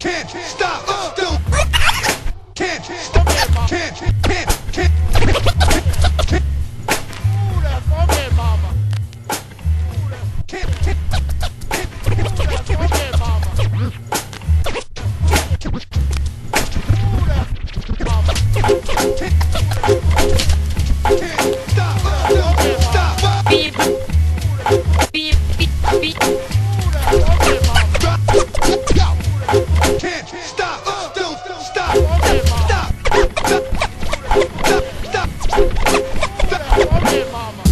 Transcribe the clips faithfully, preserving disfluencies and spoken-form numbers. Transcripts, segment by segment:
Can't stop. Uh, still. Can't stop. Can't. Can't. Can't. Can't. Ooh, that funky mama. Can't. Can't. Ooh, that funky mama. Ooh, that mama. Can't stop. Uh, still. Stop. Beep. Beep. Beep. Beep. Ooh, that funky mama. Can't stop. Uh, still. Stop. Funky mama. Stop. Stop. Stop. Stop. Funky mama.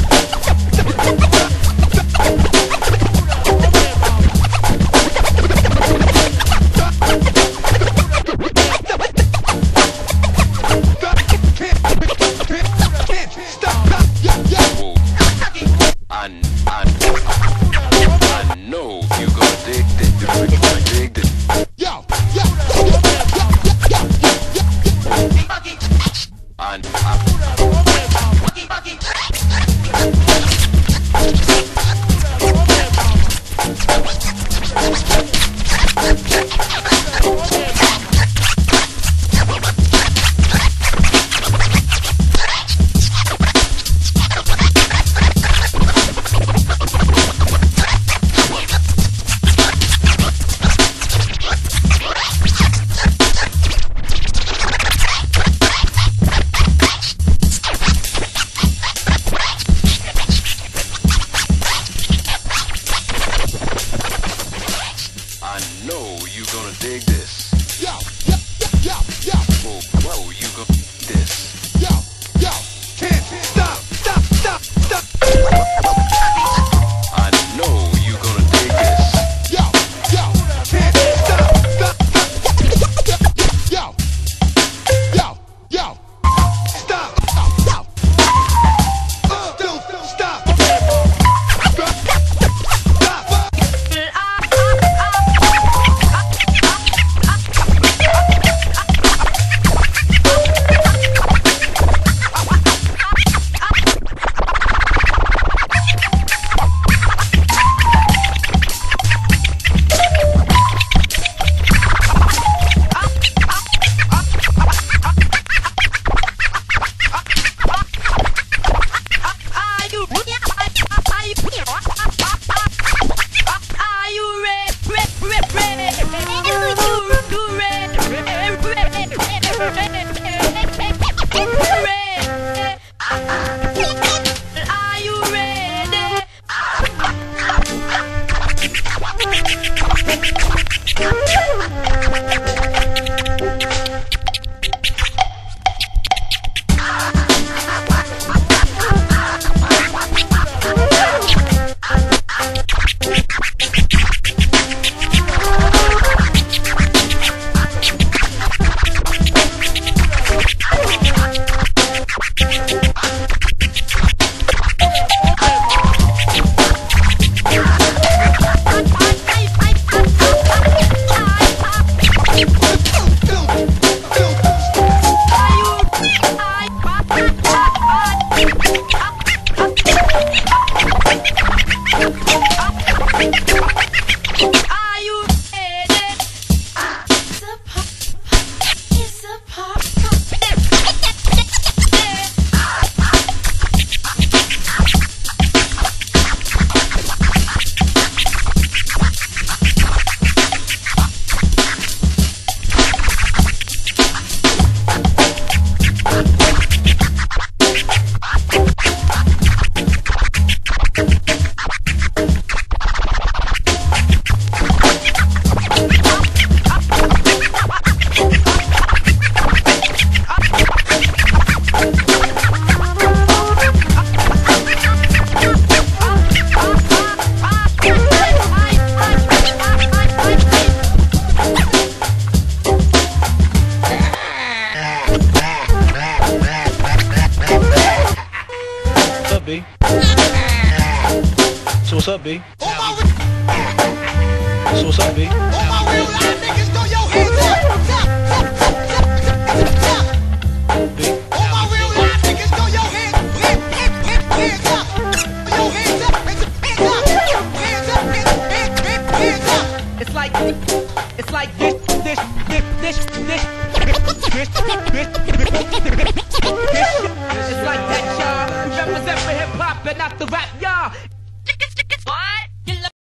I, I, I know you gonna dig this, you gonna dig this. Yo, yo, I, I, I know you gonna dig this. yo, yo, yo, yo, Whoa, whoa, you gonna dig this. yo, yo. Can't stop, stop, stop, stop. I know you gonna dig this. Yo, yo, can't stop, stop, stop. Yo, yo, yo, stop, stop, stop. Uh, still, stop. Stop. B? So what's up, B? So what's up, B? All my real life niggas, throw your hands up. Tap, tap, tap, tap. B? All my real life niggas, throw your hands, hands, hands, hands, hands up. Throw your hands up, hands up, hands up, hands up, hands, hands, hands, hands up. It's like, it's It's like this, this, this, this, this, this, this, this, It's like that, y'all. We represent for hip hop and not the rap, y'all.